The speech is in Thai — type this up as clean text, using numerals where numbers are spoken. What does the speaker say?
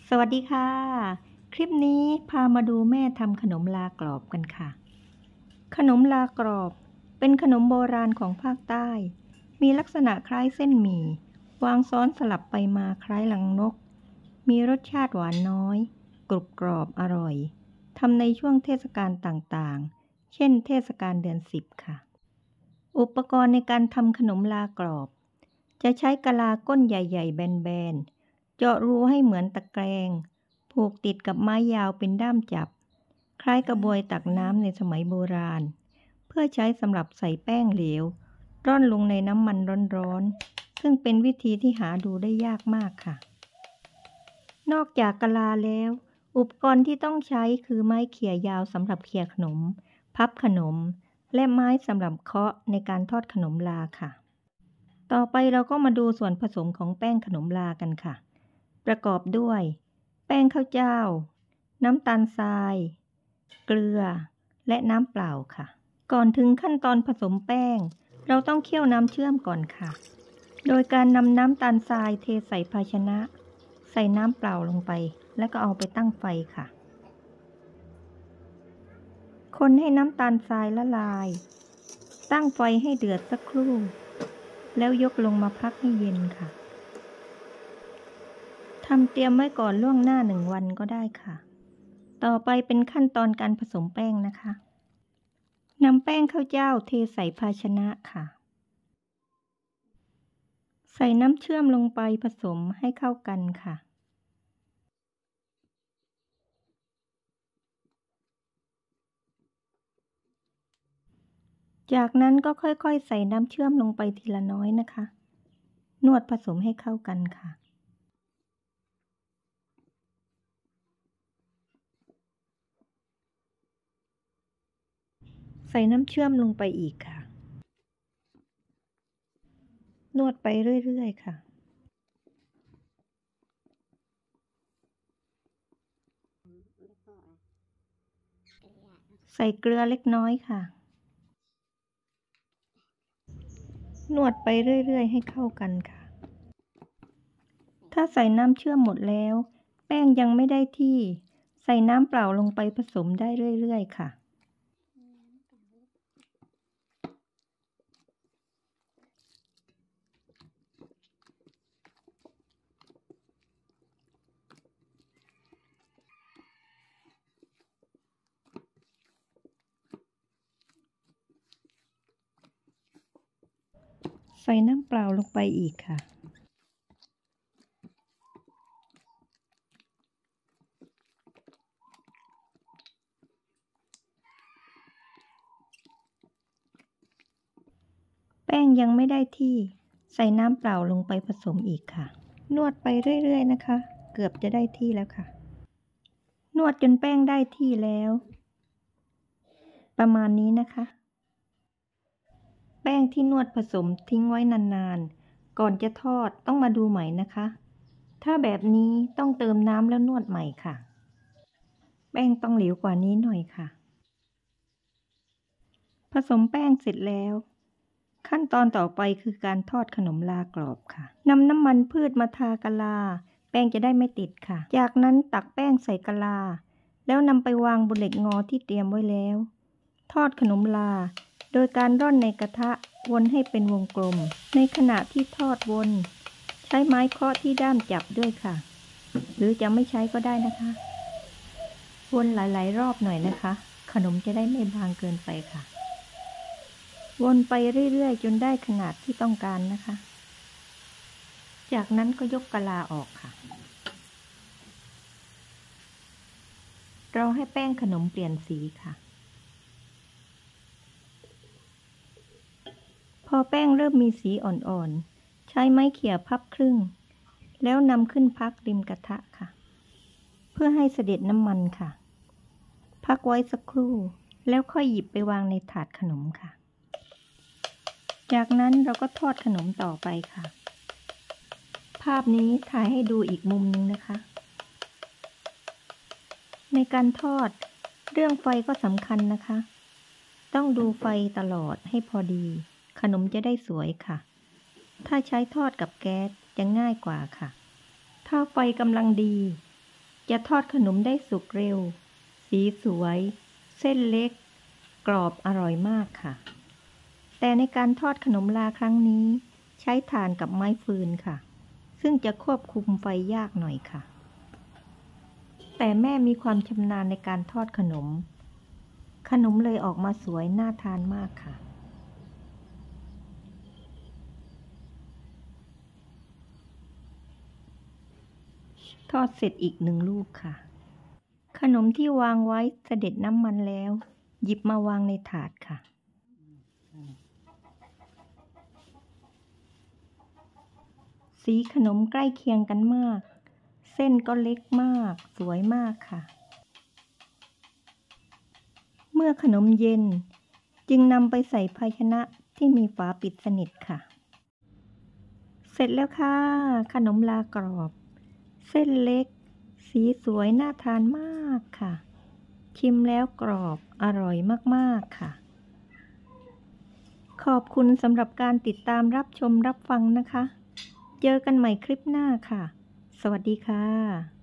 สวัสดีค่ะคลิปนี้พามาดูแม่ทำขนมลากรอบกันค่ะขนมลากรอบเป็นขนมโบราณของภาคใต้มีลักษณะคล้ายเส้นหมี่วางซ้อนสลับไปมาคล้ายลังนกมีรสชาติหวานน้อยกรุบกรอบอร่อยทำในช่วงเทศกาลต่างๆเช่นเทศกาลเดือน10ค่ะอุปกรณ์ในการทำขนมลากรอบจะใช้กะลาก้นใหญ่ๆแบนๆเจาะรูให้เหมือนตะแกรงผูกติดกับไม้ยาวเป็นด้ามจับคล้ายกระบวยตักน้ำในสมัยโบราณเพื่อใช้สำหรับใส่แป้งเหลวร่อนลงในน้ำมันร้อนๆซึ่งเป็นวิธีที่หาดูได้ยากมากค่ะนอกจากกะลาแล้วอุปกรณ์ที่ต้องใช้คือไม้เขี่ยยาวสำหรับเขี่ยขนมพับขนมและไม้สำหรับเคาะในการทอดขนมลาค่ะต่อไปเราก็มาดูส่วนผสมของแป้งขนมลากันค่ะประกอบด้วยแป้งข้าวเจ้าน้ำตาลทรายเกลือและน้ำเปล่าค่ะก่อนถึงขั้นตอนผสมแป้งเราต้องเคี่ยวน้ำเชื่อมก่อนค่ะโดยการนำน้ำตาลทรายเทใส่ภาชนะใส่น้ำเปล่าลงไปแล้วก็เอาไปตั้งไฟค่ะคนให้น้ำตาลทรายละลายตั้งไฟให้เดือดสักครู่แล้วยกลงมาพักให้เย็นค่ะทำเตรียมไว้ก่อนล่วงหน้า1 วันก็ได้ค่ะต่อไปเป็นขั้นตอนการผสมแป้งนะคะนำแป้งข้าวเจ้าเทใส่ภาชนะค่ะใส่น้ำเชื่อมลงไปผสมให้เข้ากันค่ะจากนั้นก็ค่อยๆใส่น้ำเชื่อมลงไปทีละน้อยนะคะนวดผสมให้เข้ากันค่ะใส่น้ำเชื่อมลงไปอีกค่ะนวดไปเรื่อยๆค่ะใส่เกลือเล็กน้อยค่ะนวดไปเรื่อยๆให้เข้ากันค่ะถ้าใส่น้ำเชื่อมหมดแล้วแป้งยังไม่ได้ที่ใส่น้ำเปล่าลงไปผสมได้เรื่อยๆค่ะใส่น้ำเปล่าลงไปอีกค่ะแป้งยังไม่ได้ที่ใส่น้ำเปล่าลงไปผสมอีกค่ะนวดไปเรื่อยๆนะคะเกือบจะได้ที่แล้วค่ะนวดจนแป้งได้ที่แล้วประมาณนี้นะคะแป้งที่นวดผสมทิ้งไว้นานๆก่อนจะทอดต้องมาดูใหม่นะคะถ้าแบบนี้ต้องเติมน้ำแล้วนวดใหม่ค่ะแป้งต้องเหลวกว่านี้หน่อยค่ะผสมแป้งเสร็จแล้วขั้นตอนต่อไปคือการทอดขนมลากรอบค่ะนำน้ำมันพืชมาทากะลาแป้งจะได้ไม่ติดค่ะจากนั้นตักแป้งใส่กะลาแล้วนำไปวางบนเหล็กงอที่เตรียมไว้แล้วทอดขนมลาโดยการร่อนในกระทะวนให้เป็นวงกลมในขณะที่ทอดวนใช้ไม้เคาะที่ด้ามจับด้วยค่ะหรือจะไม่ใช้ก็ได้นะคะวนหลายๆรอบหน่อยนะคะขนมจะได้ไม่บางเกินไปค่ะวนไปเรื่อยๆจนได้ขนาดที่ต้องการนะคะจากนั้นก็ยกกะลาออกค่ะเราให้แป้งขนมเปลี่ยนสีค่ะพอแป้งเริ่มมีสีอ่อนๆใช้ไม้เขี่ยพับครึ่งแล้วนำขึ้นพักริมกระทะค่ะเพื่อให้เสด็จน้ำมันค่ะพักไว้สักครู่แล้วค่อยหยิบไปวางในถาดขนมค่ะจากนั้นเราก็ทอดขนมต่อไปค่ะภาพนี้ถ่ายให้ดูอีกมุมนึงนะคะในการทอดเรื่องไฟก็สำคัญนะคะต้องดูไฟตลอดให้พอดีขนมจะได้สวยค่ะถ้าใช้ทอดกับแก๊สจะง่ายกว่าค่ะถ้าไฟกำลังดีจะทอดขนมได้สุกเร็ว สีสวย เส้นเล็ก กรอบอร่อยมากค่ะ แต่ในการทอดขนมลาครั้งนี้ใช้ถ่านกับไม้ฟืนค่ะ ซึ่งจะควบคุมไฟยากหน่อยค่ะ แต่แม่มีความชำนาญในการทอดขนมเลยออกมาสวยน่าทานมากค่ะ ทอดเสร็จอีก1 ลูกค่ะ ขนมที่วางไว้เสด็จน้ำมันแล้ว หยิบมาวางในถาดค่ะ สีขนมใกล้เคียงกันมาก เส้นก็เล็กมาก สวยมากค่ะ เมื่อขนมเย็นจึงนำไปใส่ภาชนะที่มีฝาปิดสนิทค่ะ เสร็จแล้วค่ะ ขนมลากรอบ เส้นเล็ก สีสวยน่าทานมากค่ะ ชิมแล้วกรอบอร่อยมากๆค่ะ ขอบคุณสำหรับการติดตามรับชมรับฟังนะคะ เจอกันใหม่คลิปหน้าค่ะ สวัสดีค่ะ